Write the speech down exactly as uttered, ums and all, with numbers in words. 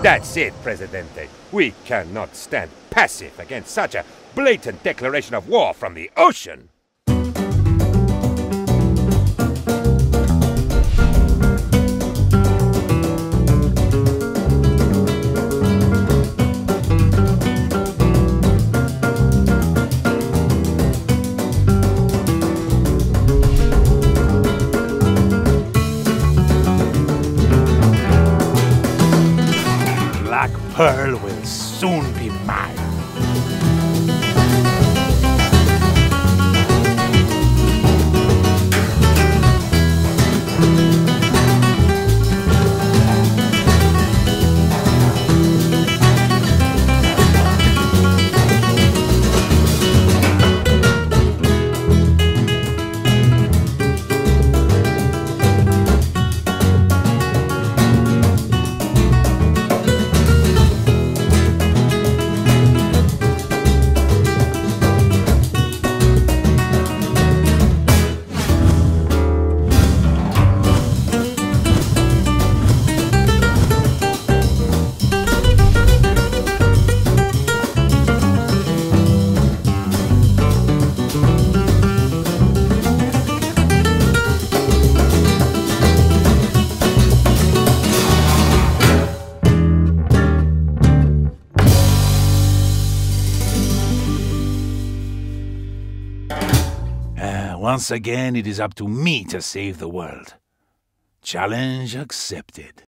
That's it, Presidente. We cannot stand passive against such a blatant declaration of war from the ocean. Black Pearl will soon be mine. Once again, it is up to me to save the world. Challenge accepted.